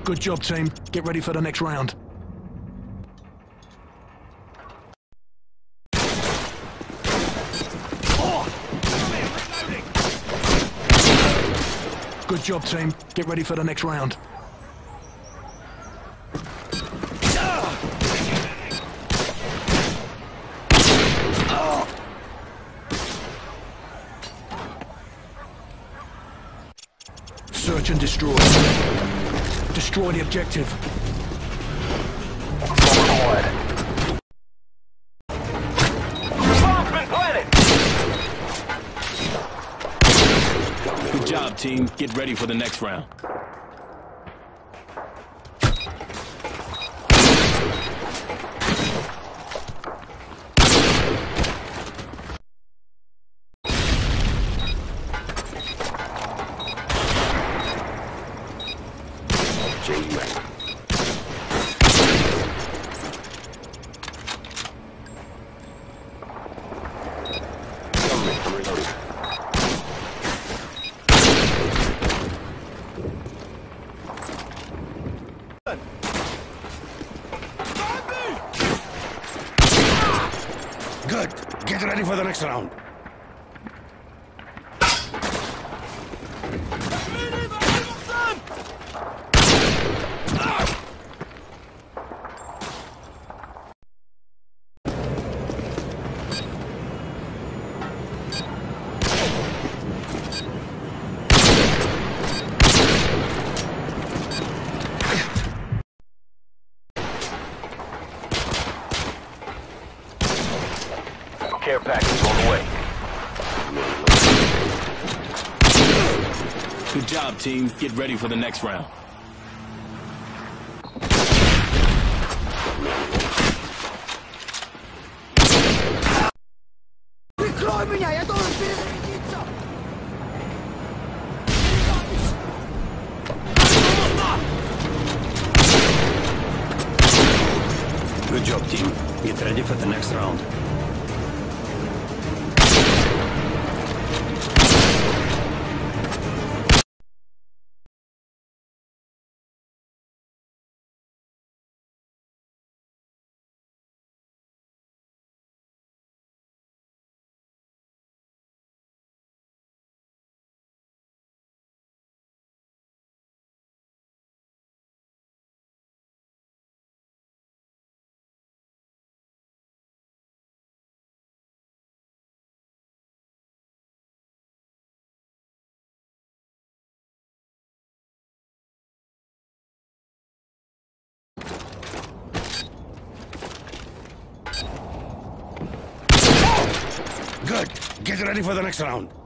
Good job, team. Get ready for the next round. Good job, team. Get ready for the next round. Search and destroy. Destroy the objective. Bomb's been planted! Good job, team. Get ready for the next round. Good. Get ready for the next round. Care package on the way. Good job, team. Get ready for the next round. Прикрой меня, я должен перезарядиться! Good job, team. Get ready for the next round. Good. Get ready for the next round.